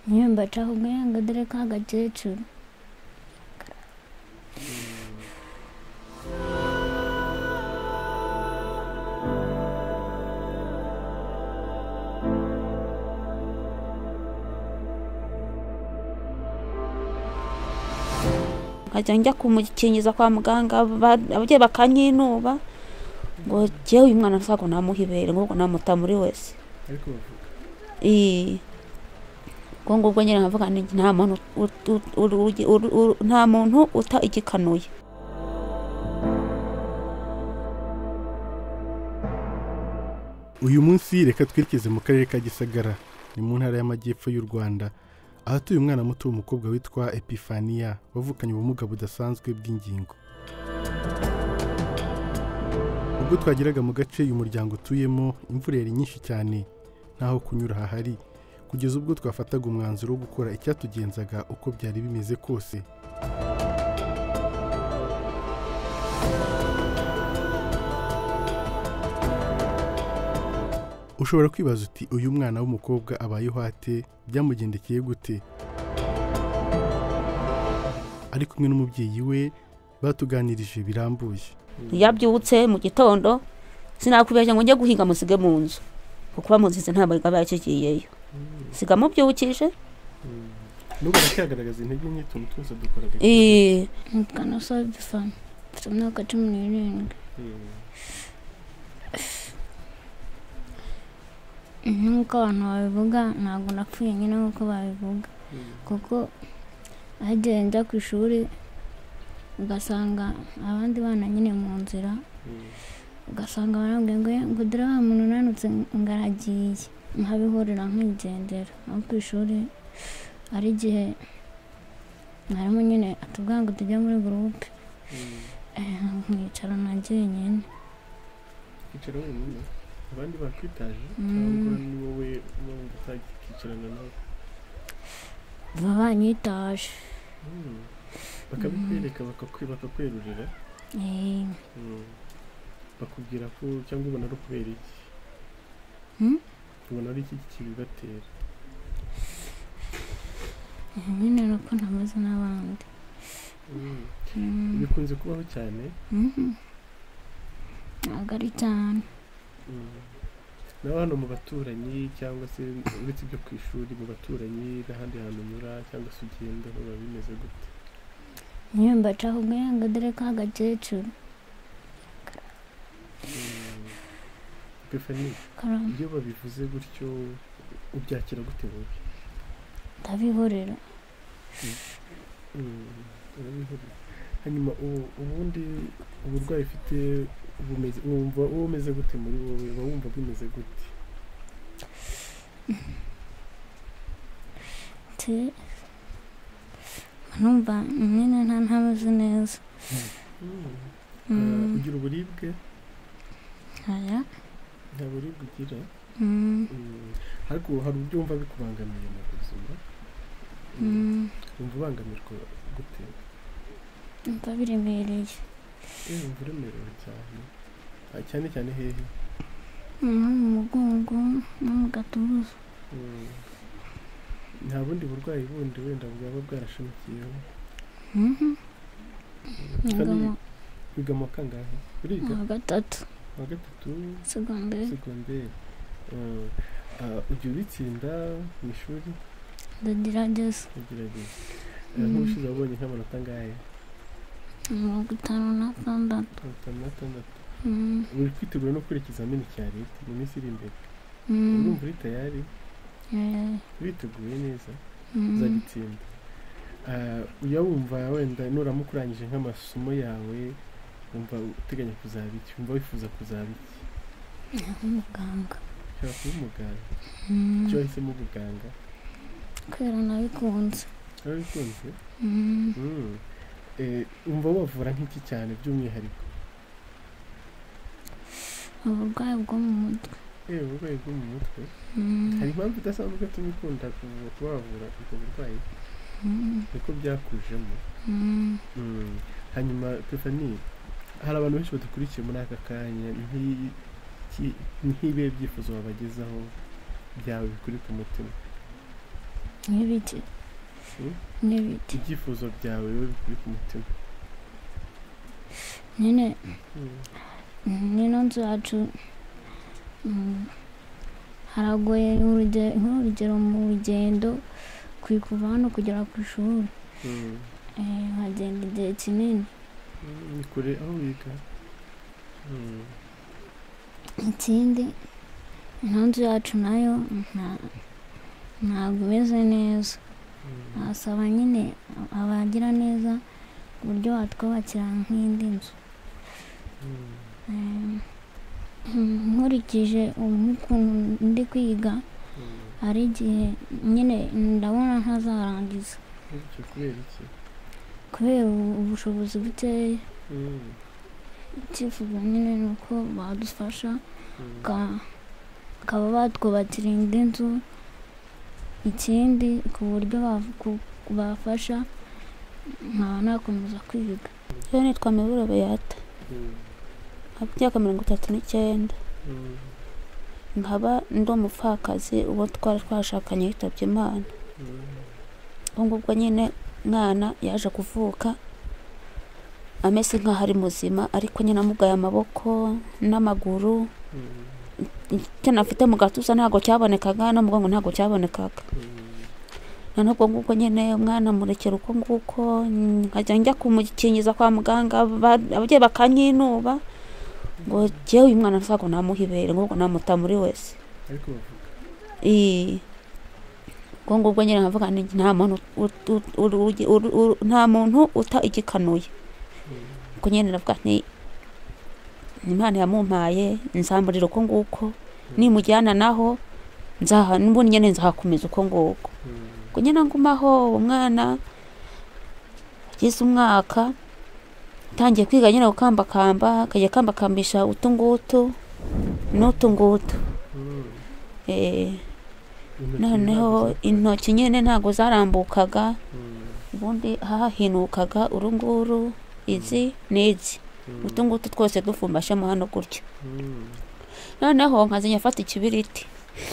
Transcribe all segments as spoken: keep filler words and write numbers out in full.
nyumba cakubwira ngo dore ka gakecuru nkajya njya kumukingiza kwa muganga ababyeyi bakanyinuba ngo jewe uyu mwana nsago namuhibere ngo namuta muri wese ariko bavuga eh ngo ngubwo nyine nkavuga nta muntu nta muntu uta igikanuye. Uyu munsi reka twerekeze mu karere ka Gisagara ni mu ntara y'amajyepfo y'u Rwanda ahatuye umwana muto w'umukobwa witwa Epifania wavukanye ubumuga budasanzwe bw'ingingo. Ubwo twageraga mu gace uyu muryango utuyemo imvura yari nyinshi cyane ntaho kunyura hahari kugeza ubwo twafataga umwanzuro wo gukora icyatugenzaga uko byari bimeze kose. Ushobora kwibaza uti uyu mwana w'umukobwa abayeho ate byamugendekeye gute? Ari kumwe n'umubyeyi we batuganirije birambuye. Yabyutse mu gitondo sinakubeshya ngo njye guhinga musige mu nzu kuko bamuzize nta bari bayakigiyeyo siga mubyukije n'ubu baracyagaraza intege nke tuntu twose dukoraga. Eh kana sabe fan tumna ka cumi n'irindwi nkuko abantu babivuga ntabwo napfuye nyine nkuko babivuga kuko agiye njya ku ishuri ugasanga abandi bana nyine mu nzira ugasanga barambwiye ngo dore wa muntu nanutse ngaragiye nkabihorera nk'igendera aho ku ishuri ari igihe mwarimu nyine atubwira ngo tujya muri gurupe nkicara nagiye nyine kwicara wenyine abandi bakwitaje cyangwa ni wowe wumva utakicarana nabo baba banyitaje bakabikwereka bakakwerurira eh bakubwira ko cyangwa ubona ari kubera iki ubona ari iki kibibatera nyine nuko ntameze n'abandi bikunze kubaho cyane ntabwo ari cyane nawe hano mu baturanyi cyangwa se uretse ibyo ku ishuri mu baturanyi n'ahandi hantu unyura cyangwa se ugenda biba bimeze gute? nyumba cakubwira ngo dore ka gakecuru Epifania iyo babivuze gutyo ubyakira gute wowe? ndabihorera urabihorera hanyuma ubundi uburwayi ufite ubumeze wumva uwo umeze gute muri wowe uba wumva bimeze gute? te numva nyine nta ntameze neza. Ugira uburibwe? Aya nta buribwe ugira? ariko hari uburyo wumva bikubangamiye mu buzima? wumva ubangamirwa gute? Umva biremereye. Wumva uremerewe cyane cyane cyane hehe? mu mugongo no mu gatuza. Nta bundi burwayi bundi wenda bwaba bwarashamikiyeho? Wiga mu kangahe? Uriga? Mu gatatu. Mu gatatu? Secondaire. Secondaire. Ujya ubitsinda mu ishuri? Ndagerageza. Ndagerageza. Nk'ubushize wabonye nk'amanota angahe? mirongo itanu n'atandatu. mirongo itanu n'atandatu. Uri kwitegura no gukora ikizamini cya leta mu minsi iri imbere? Urumva uri tayari? Witeguye neza? Uzagitsinda. Uya wumva wenda nuramuka urangije nk'amasomo yawe wumva uteganya kuzaba iki? Wumva wifuza kuzaba iki? Umuganga. Ushaka kuba umuganga? Icyo wahisemo ubuganga? Kubera nabikunze. Nabikunze? Wumva wavura nk'iki cyane by'umwihariko? Uburwayi bwo mu mutwe. Eh, uburwayi bwo mu mutwe? Hari impamvu idasanzwe ituma ukunda kuba wavura ubwo burwayi? Niko byakujemo? Hanyuma Epifania, hari abantu benshi badukurikiye muri aka kanya nk'ibihe byifuzo wabagezaho byawe bikuri ku mutima? n'ibiki n'ibiki ibyifuzo byawe wowe bikuri ku mutima nyine n'ino nzu yacu haragoye nk'urugero mu rugendo kuva hano kugera ku ishuri nkagenda igihe kinini. ni kure aho wiga? ikindi ino nzu yacu nayo ntabwo imeze neza, nasaba nyine abagira neza uburyo watwubakira nk'indi nzu. nkurikije nk'ukuntu ndi kwiga hari igihe nyine ndabona ntazarangiza. kubera iki? kubera ubushobozi bukeya. icyifuzo nyine ni uko badufasha bakaba batwubakira indi nzu, ikindi ku buryo bafasha nkaba nakomeza kwiga. rero nitwa Miburo Beata, imyaka mirongo itatu n'icyenda, nkaba ndi umupfakazi uwo twari twashakanye yitabye Imana. ubwo ngubwo nyine mwana yaje kuvuka ameze nk'aho ari muzima, ariko nyine amugaye amaboko n'amaguru, icyo nafite mu gatuza ntabwo cyabonekaga no mu mugongo ntabwo cyabonekaga. noneho ubwo ngubwo nyine umwana murekera uko nguko, nkajya njya kumukingiza kwa muganga, ababyeyi bakanyinuba ngo jyewe uyu mwana ntabwo namuha ibere, ngubwo namuta muri wese. ubwo ngubwo nyine nkavuga nta muntu nta muntu uta igikanuye. ubwo nyine navuga nti Imana yamumpaye nzamurira uko nguko, nimujyana naho nzaha n'ubundi nyine nzahakomeza uko nguko. ubwo nyine ngumaho umwana ageze umwaka tangiye kwiga nyine gukambakamba, akajya kambakambisha utu ngutu n'utu ngutu. noneho intoki nyine ntabwo zarambukaga, ubundi hahinukaga urunguru, izi n'izi, utu ngutu twose dufumbashemo hano gutya. noneho nkazinya afata ikibiriti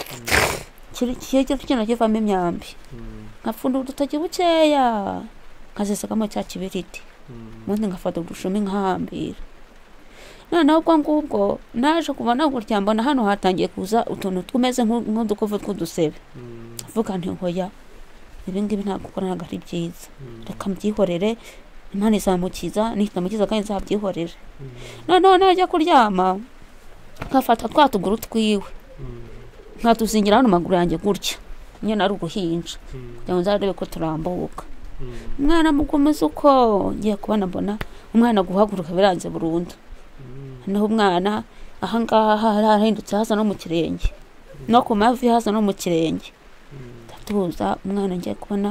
kino kivamo imyambi, nkapfunda udutoki bukeya nkazisagamo cya kibiriti, ubundi ngafata udushumi nkahambira. noneho ubwo ngubwo naje kubona gutya mbona hano hatangiye kuza utuntu tumeze nk'udukovu tw'udusebe. avuga nti hoya ibi ngibi ntabwo ukora ntabwo ari byiza, reka mbyihorere, Imana izamukiza, nitamukiza kandi nzabyihorere. noneho najya kuryama nkafata twa tuguru twiwe nkatuzingira hano maguru yanjye gutya, nyine ari uruhinja kugira ngo nzarebe ko turambuka. umwana mukomeza uko ngiye kubona mbona umwana guhaguruka biranze burundu. noneho umwana ahangaha harahindutse hasa no mu kirenge, no ku mavi hasa no mu kirenge. ndatuza umwana ngiye kubona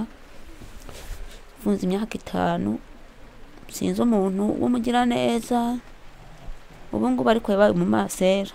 funze imyaka itanu, sinzi umuntu w'umugira neza, ubu ngubu ariko yabaye mu masera.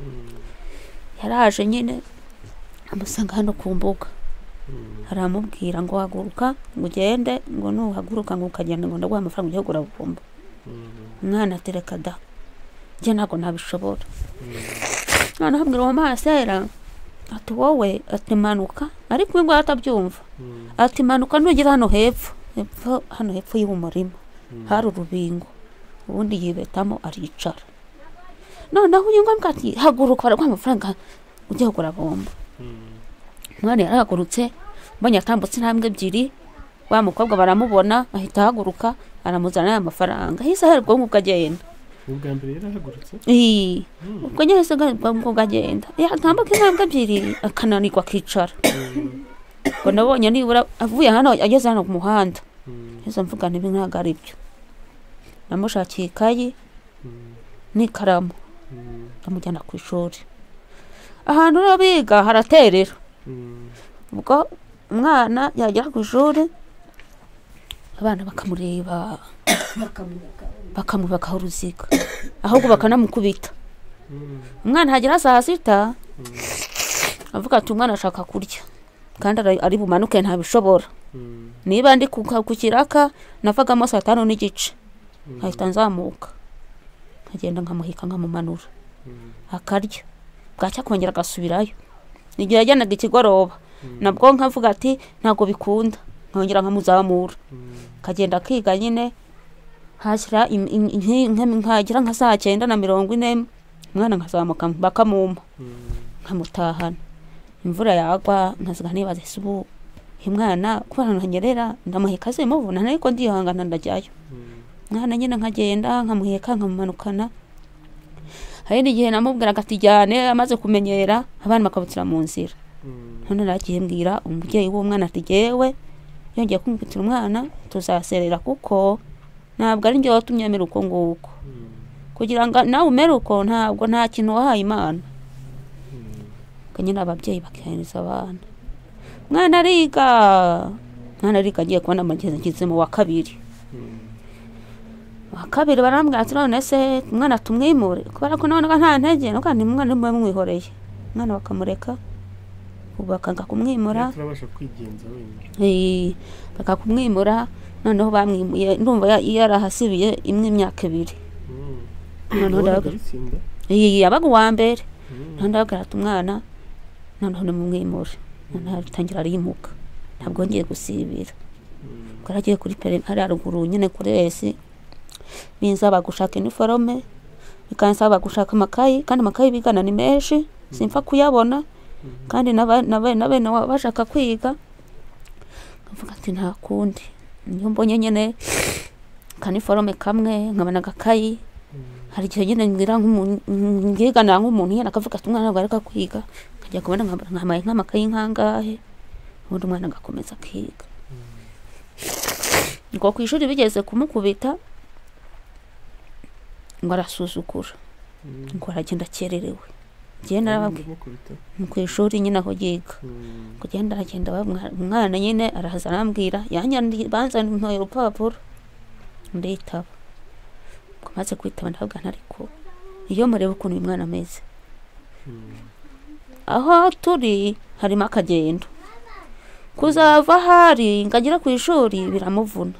yaraje nyine amusanga hano ku mbuga, aramubwira ngo haguruka ngo ugende, ngo nuhaguruka ngo ukagenda ngo ndaguha amafaranga ujye kugura bumba. umwana atereka da, njye ntabwo nabishobora. noneho abwira uwo masera ati wowe ati manuka, ariko uyu nguyu atabyumva. ati manuka nugera hano hepfo hepfo hano hepfo y'uwo murima hari urubingo, ubundi yibetamo aricara. noneho uyu nguyu ati haguruka baraguha amafaranga ujye kugura bomba. umwana yarahagurutse, mbonye atambutse intambwe ebyiri, wa mukobwa baramubona ahita ahaguruka aramuzana ya mafaranga. hise aherwa ubwo agenda. ubwa mbere yarahagurutse? eh ubwo nyine se ubwo agenda yatambuka intambwe ebyiri akananirwa akicara. ngo nabonye nibura avuye hano ageze hano ku muhanda. hise mvuga nibi ntago ari byo, namushakiye ikayi n'ikaramu amujyana ku ishuri. ahantu rero biga haraterera. ubwo umwana yagera ku ishuri abana bakamureba bakamubaka uruziga, ahubwo bakanamukubita. umwana hagera saa sita avuga ati umwana ashaka kurya kandi ari bumanuke ntabishobora. niba ndi ku kiraka navagamo saa tanu n'igice nkahita nzamuka nkagenda nkamuhika nkamumanura akarya, bwacya kongera agasubirayo. igihe yajyanaga ikigoroba nabwo nkavuga ati ntago bikunda nkongera nkamuzamura kagenda kiga nyine hashyira nkagira nka saa cyenda na mirongo ine umwana nkazamuka bakamumpa nkamutahana imvura yagwa nkaziga nibaza ese ubu umwana kubera nkanyerera ndamuheka se muvuna ariko ndihangana ndajyayo mwana nyine nkagenda nkamuheka nkamumanukana hari n'igihe namubwiraga ati jyane amaze kumenyera abana bakabutira mu nzira none nagiye mbwira umubyeyi w'umwana ati jewe yongeye kumukutira umwana tuzaserera kuko ntabwo ari njye watumye amera uko nguko kugira ngo nawe umere uko ntabwo nta kintu wahaye Imana kanyine ababyeyi bakihaniza abana mwana ariga mwana ariga agiye kubona amageze ngize mu wa kabiri wa kabiri barambwira ati none se umwana tumwimure kubera ko none nta ntege no kandi umwana nimwe mwihoreye umwana bakamureka ubakanga kumwimura turabasha kwigenza wenyine eh bakakumwimura noneho bamwimuye ndumva yarahasibiye imwe imyaka ibiri noneho ndaga eh yabaga wa mbere noneho ndaga umwana noneho nimumwimure noneho bitangira arimuka ntabwo ngiye gusibira karagiye kuri pere hari aruguru nyine kuri esi binsaba gushaka uniforme bikansaba gushaka amakayi kandi amakayi bigana ni menshi simfa kuyabona kandi nabe nabe nabe bashaka kwiga kavuga ati nta kundi niyo mbonye nyene kaniforme kamwe nkabana gakayi hari igihe nyine ngira nk'ingigana nk'umuntu yana akavuga ati umwana areka kwiga kajya kubona nkamaye nk'amakayi nkangahe ubundi umwana agakomeza kwiga ngo ku ishuri bigeze kumukubita ngo arasuzugura ngo aragenda kererewe genda ku ishuri nyine aho yiga kugenda aragenda umwana nyine arahaza arambwira yanyandi banza ntoye urupapuro nditaba kumaze kwitaba ndavuga ntariko iyo mureba ukuntu uyu mwana ameze aho turi harimo akagendo kuzava hari ngagira ku ishuri biramuvuna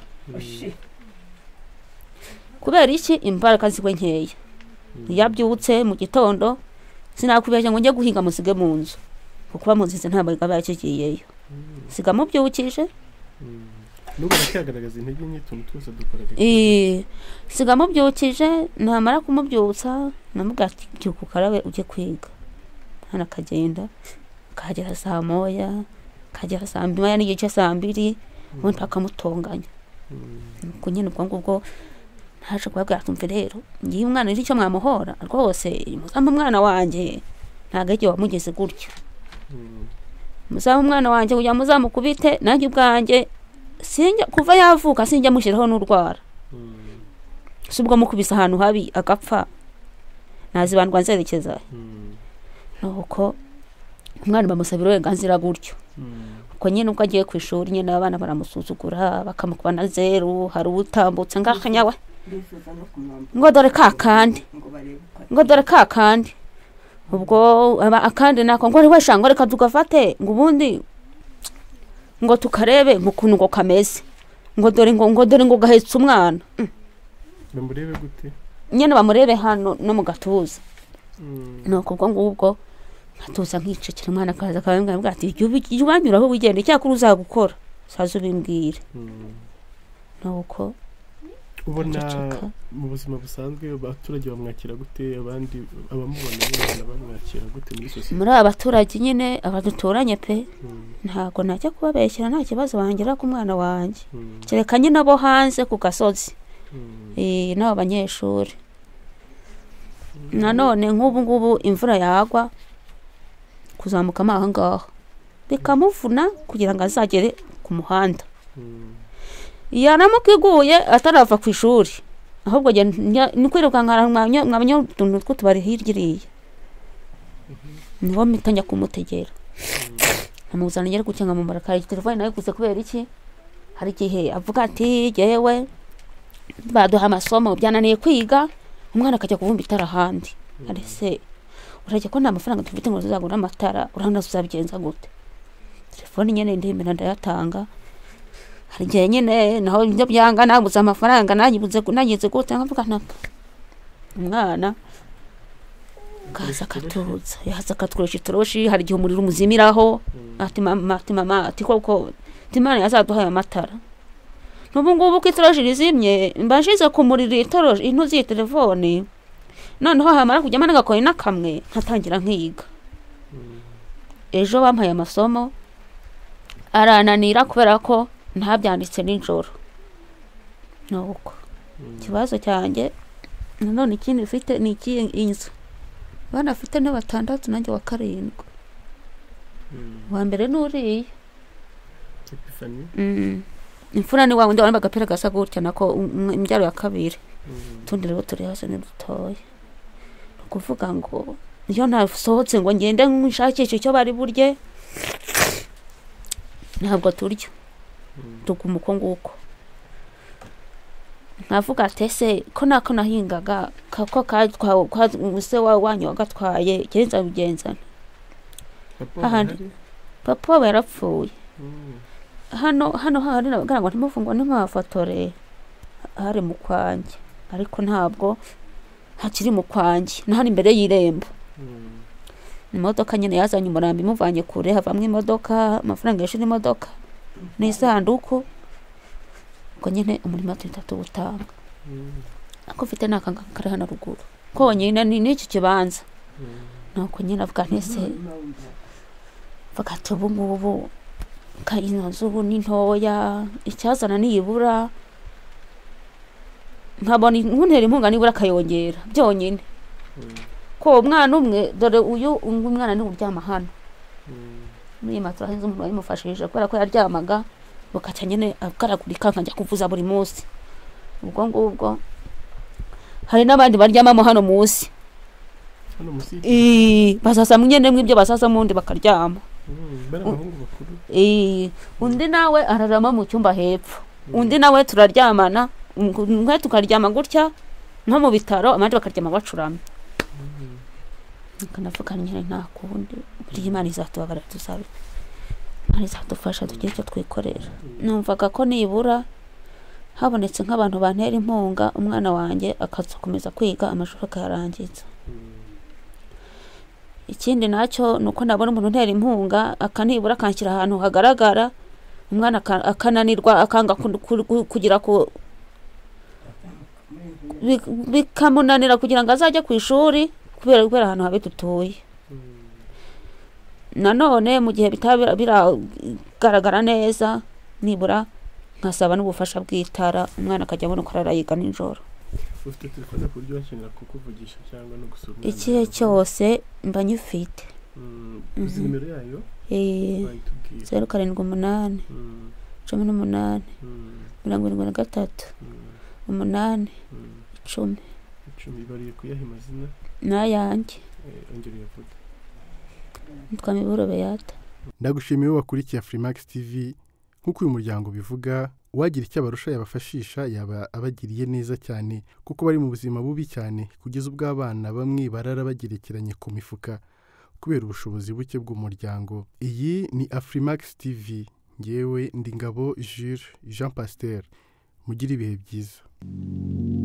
kubera iki imbaraga ziwe nkeya yabyutse mu gitondo sinakubeshya ngo njye guhinga musige mu nzu kuko bamuzize ntabwo yakigiyeyo siga mubyukije nuko cyagaragaza intege nke tuntu twose dukoraga eh siga mubyukije namara kumubyutsa namuga ati byuka ukarabe ujye kwiga hana kagenda kagera saa moya kagera saa mbiri n'igice saa mbiri ubundi akamutonganya nuko nyine ubwo ngubwo haje kubabwira tumve rero ngiye umwana iri cyo mwamuhora rwose muzamba umwana wanje ntagege wamugeze gutyo muzamba umwana wanje ujya muzamukubite nanjye ubwanje sinjya kuva yavuka sinjya mushiraho n'urwara subwo mukubisa ahantu habi agapfa nazibandwa nzerekeza nuko umwana bamusabira uburenganzira gutyo uko nyine uko agiye ku ishuri nyine abana baramusuzugura bakamukubana zeru hari utambutse ngakanyawe ngo dore kakandi ngo dore kakandi ubwo akandi nako ngo wesha ngo reka tugafate ngo ubundi ngo tukarebe mukuntu ngo kameze ngo dore ngo ngo dore ngo gahetse umwana bamurebe gute nyene bamurebe hano no mu gatuza nuko ubwo ngubwo gatuza nkicekera umwana kaza kabambwa ati igihe wanyuraho wigenda cyakuru uzagukora sazo bimbwire nuko ubona mu buzima busanzwe abaturage bamwakira gute abandi abamubona n'abana bamwakira gute muri sosiyete muri abaturage nyine abaduturanye pe ntago najya kubabeshyira nta kibazo bangira ku mwana wanje kereka nyine abo hanze ku gasozi eh n'abo banyeshuri nanone nk'ubu ngubu imvura yagwa kuzamuka amahangaho bikamuvuna kugira ngo azagere ku muhanda yaramukiguye atarava ku ishuri ahubwo ni kwiruka nkaramwanya nkabanya tuntu tw'utubari hirgiriye niho mitanya kumutegera amuzana ngere gucenga mu marakari telefone nayo kuze kubera iki hari gihe avuga ati jewe baduha amasomo byananiye kwiga umwana akajya kuvumba itara handi arese urajye ko nta mafaranga dufite ngo tuzagura amatara urabona tuzabigenza gute telefone nyene ndemera ndayatanga hari gihe nyene naho ibyo byanga nabuze amafaranga nagibuze nagize gute nkavuga nta umwana akaza akatuza yaza akatworesha itoroshi hari igihe umuriro umuzimiraho ati mama ati mama ati koko timana yazaduhaye amatara n'ubu ngubu ko itoroshi rizimye mbashize kumurira itoroshi intuzi telefone noneho hamara kujyamo n'agakoye nakamwe ntatangira nkiga ejo bampaye amasomo arananira kubera ko ntabyanditse nijoro nuko kibazo cyanjye none ikindi ufite ni iki inzu bana afite ne batandatu nanjye wa karindwi wa mbere nuriye mm imfura ni wa wundi wambaye agapira gasa gutya nako imbyaro ya kabiri tundi rero turi hasi ni dutoye kuvuga ngo iyo nasohotse ngo ngende nshakishe icyo bari burye ntabwo turya tuguma uko nguko nkavuga tese ko nako nahingaga kako ka se wa wanyu wagatwaye genza bigenzana ahandi papa we yarapfuye hano hano hari nabagara ngo ntimufungwa ntimafotore hari mu kwanjye ariko ntabwo hakiri mu kwanjye nahari imbere y'irembo imodoka nyine yazanye umurambi muvanye kure havamwe imodoka amafaranga yashira imodoka n'isanduku ngo nyine umurimo tutatu butanga ako mfite nakanga kare hano ruguru ko nyine ni n'iki kibanza nuko nyine avuga ntese vakati ubu ngubu kayino nzubu ni ntoya icyazana niyibura nkabona nkuntera impunga nibura kayongera byonyine ko umwana umwe dore uyu umwana ni uryama hano muri matura hinze umuntu yimufashije kubera ko yaryamaga bakaca nyine akaragurika nkajya kuvuza buri munsi ubwo ngubwo hari n'abandi baryamamo hano munsi hano munsi eh basasa nyine mwibyo basasa mundi bakaryama barabahungu bakuru eh undi nawe ararama mu cyumba hepfo undi nawe turaryamana nkwe tukaryama gutya nko mu bitaro abandi bakaryama bacuramye kanavuga nyine nta kundi buri Imana izatubabara tuzabe Imana izadufasha tugiye cyo twikorera numvaga ko nibura habonetse nk'abantu bantera impunga umwana wanjye akazakomeza kwiga amashuri akayarangiza ikindi nacyo nuko nabona umuntu ntera impunga akanibura kanshyira ahantu hagaragara umwana akananirwa akanga kugira ko bikamunanira kugira ngo azajye ku ishuri kubera kubera ahantu habe dutuye nanone mu gihe bitabira biragaragara neza nibura nkasaba n'ubufasha bw'itara umwana akajya abona ko arayiga nijoro ufite telefone ku buryo wakenera kukuvugisha cyangwa no gusura ikihe cyose mba nyifite uzi nimero yayo eh zeru karindwi umunani cumi n'umunani mirongo irindwi na gatatu umunani icumi icumi bari kuyaha amazina nayanjye ongera yavuga twamiburo beyata ndagushimiye wakurikiye Afrimax T V nkuko uyu muryango bivuga wagira icyo abarusha yabafashisha yaba abagiriye neza cyane kuko bari mu buzima bubi cyane kugeza ubwo abana bamwe barara bagerekeranye ku mifuka kubera ubushobozi buke bw'umuryango. Iyi ni Afrimax T V ngewe ndi Ngabo Jules Jean Pasteur mugira ibihe byiza.